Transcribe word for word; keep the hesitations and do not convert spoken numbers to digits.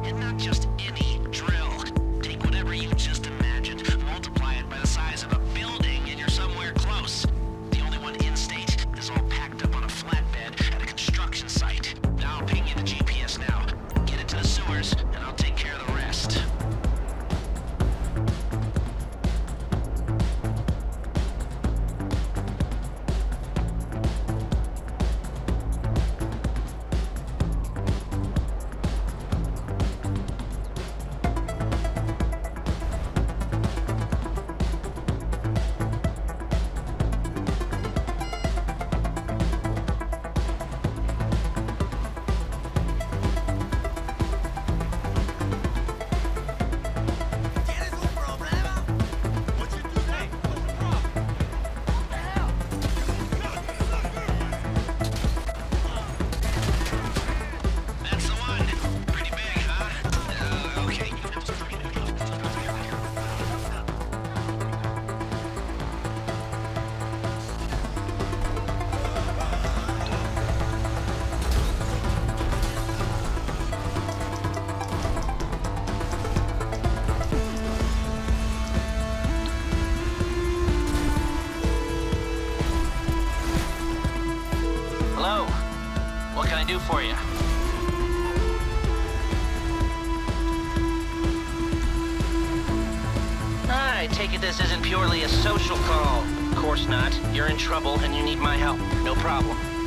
And not just any drill. Take whatever you just imagined, multiply it by the size of a building, and you're somewhere close. The only one in state is all packed up on a flatbed at a construction site. Now I'll ping you the G P S now. Get it to the sewers, and I'll take care of the rest. Hello? What can I do for you? I take it this isn't purely a social call. Of course not. You're in trouble and you need my help. No problem.